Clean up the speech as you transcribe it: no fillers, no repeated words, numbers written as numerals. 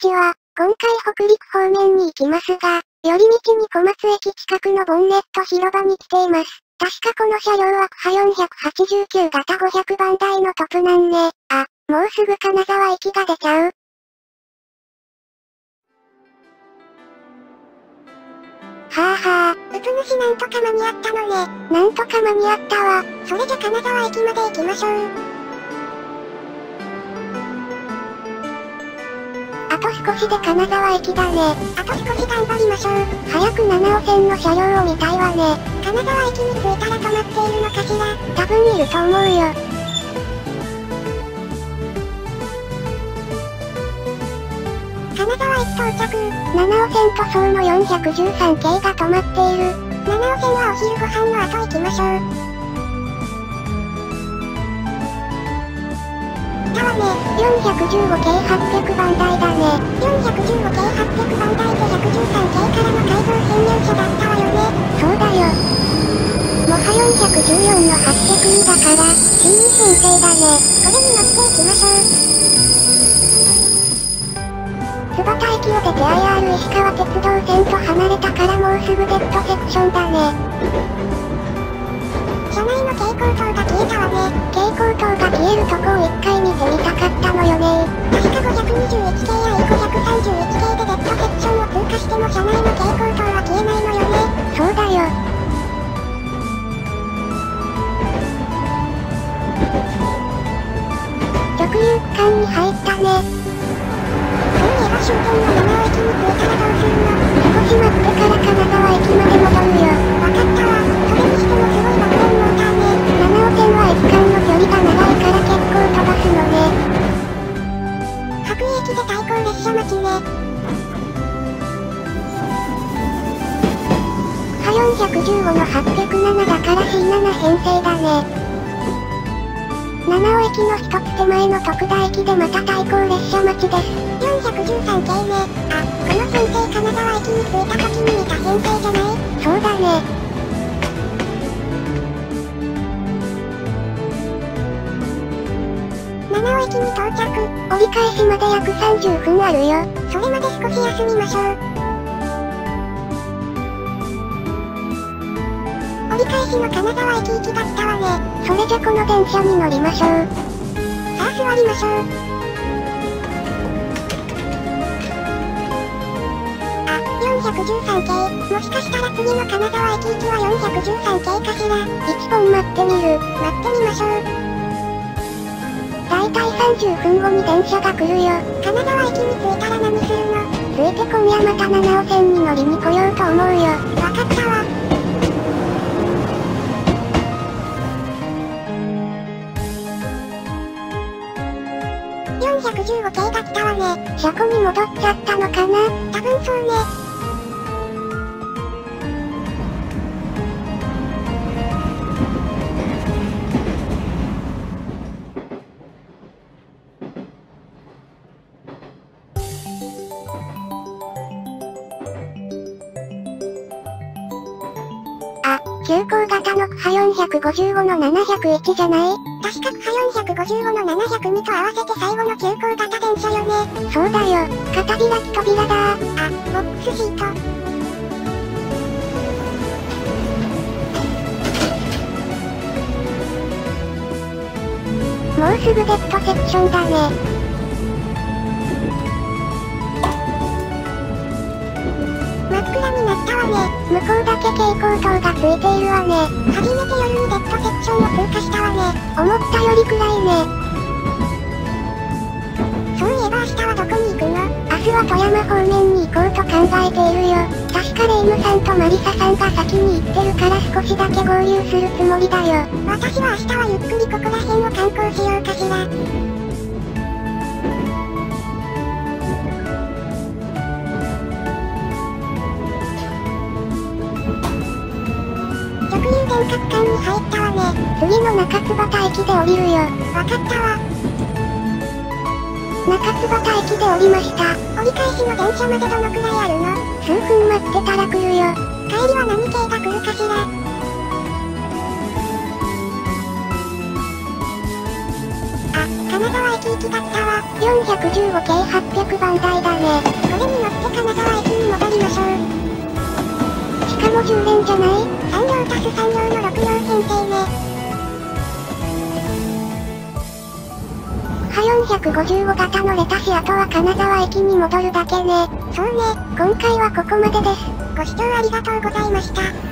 ちは、今回北陸方面に行きますが、寄り道に小松駅近くのボンネット広場に来ています。確かこの車両はクハ489型500番台のトップなんね。あ、もうすぐ金沢駅が出ちゃう。はぁはぁ、うつ主なんとか間に合ったのね。なんとか間に合ったわ。それじゃ金沢駅まで行きましょう。あと少しで金沢駅だね。あと少し頑張りましょう。早く7号線の車両を見たいわね。金沢駅に着いたら止まっているのかしら。多分いると思うよ。金沢駅到着。7号線と総の413系が止まっている。7号線はお昼ご飯の後行きましょう。だわね、415系800番台だね。415系800番台で113系からの改造専用車だったわよね。そうだよ。もは414の802だから、新2編成だね。これに乗っていきましょう。津幡駅を出て IR 石川鉄道線と離れたからもうすぐデッドセクションだね。車内の蛍光灯が消えたわね。蛍光灯が消えるとこを一回見てみたかったのよね。確か521系や531系でデッドセクションを通過しても車内の蛍光灯は消えないのよね。そうだよ。直流区間に入ったね。そういえば終点の七尾駅に着いたらどうするの？少し待ってから金沢駅まで戻るよ。わかったわ。それにしてもすごい爆音モーターね。七尾線は駅間の距離が長いから結構飛ばすのね。白衣駅で対向列車待ちね。は415の807だから C7 編成だね。七尾駅の一つ手前の徳田駅でまた対向列車待ちです。413系ね。あ、この編成金沢駅に着いた時に見た編成じゃない？そうだね。七尾駅に到着。折り返しまで約30分あるよ。それまで少し休みましょう。折り返しの金沢駅行きだったわね。それじゃこの電車に乗りましょう。さあ座りましょう。あ、413系。もしかしたら次の金沢駅行きは413系かしら。1本待ってみる。待ってみましょう。だいたい30分後に電車が来るよ。金沢駅に着いたら何するの？着いて今夜また七尾線に乗りに来ようと思うよ。わかったわ。415系が来たわね。車庫に戻っちゃったのかな？多分そうね。あ、急行型のクハ455の701じゃない？確かクハ455の702と合わせて最後の急行型電車よね。そうだよ。片開き扉だ。あ、ボックスシート。もうすぐデッドセクションだね。真っ暗になったわね。向こうだけ蛍光灯がついているわね。初めて夜にデッドセクションを通過したわね。思ったより暗いね。そういえば明日はどこに行くの？明日は富山方面に行こうと考えているよ。確かレイムさんとマリサさんが先に行ってるから少しだけ合流するつもりだよ。私は明日はゆっくりここら辺を観光しようかしら。直流電化区間に入ったわね。次の中津幡駅で降りるよ。わかったわ。中津幡駅で降りました。折り返しの電車までどのくらいあるの？数分待ってたら来るよ。帰りは何系が来るかしら？あ、金沢駅行きだったわ。415系800番台だね。 んじゃない？3両足す3両の6両編成ね。455型のレタシ、あとは金沢駅に戻るだけね。そうね、今回はここまでです。ご視聴ありがとうございました。